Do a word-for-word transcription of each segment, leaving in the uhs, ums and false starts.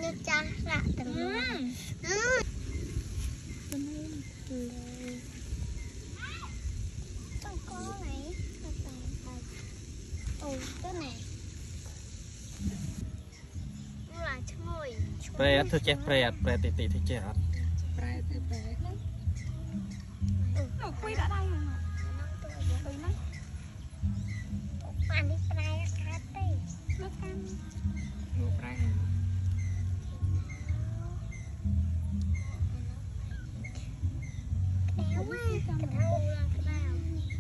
như cha lạ từng có này ồ cái này là chơi pre thôi che pre pre tì tì thì che hả pre pre pre nó quy đã đây rồi mà bạn đi pre cá tê nó cam ngô pre kéo quá cái đầu là cái đầu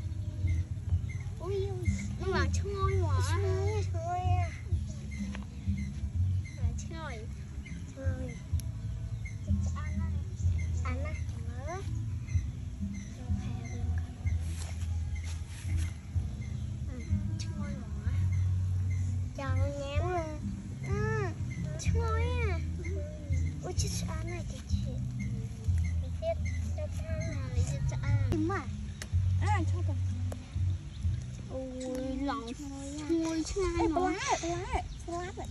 ui nó là chơi mà chơi chơi là chơi chơi ăn á ăn á mớ chơi mà cho nó nhém luôn chơi à ui chết ăn này cái chuyện mà à cho con ôi lòng môi chai nó lá lá lá vậy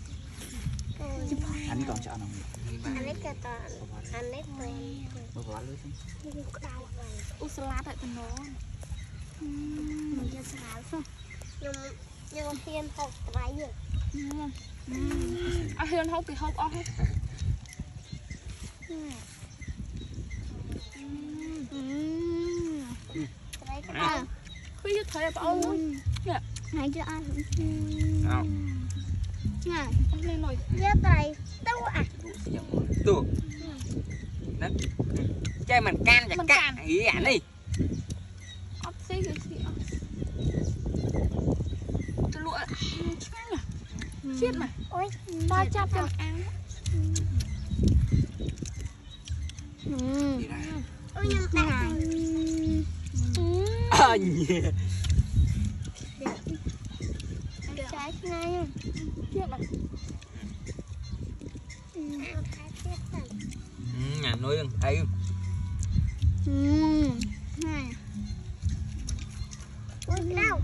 anh còn cho nó anh ấy cái tờ anh ấy quen bơ vỏ lưới đau u salad tại phần nó mình cho salad không nhưng nhưng hiên học cái gì à hiên học thì học ở hết cái cái đâu bây giờ thấy bảo nè này cho ăn không nè lên nồi giờ tay đâu à tu đó chơi mình can chặt can ý ảnh đi ốc xí cái gì tôi lụa chán à chết mà ôi ba chắp cho ăn đi ra ôi nhưng mà anh trái ngay chết mà nhà nuôi thấy này ôi đâu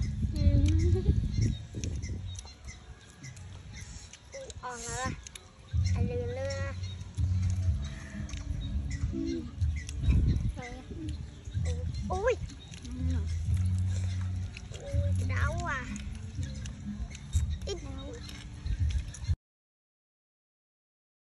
ờ rồi anh lừa lừa ui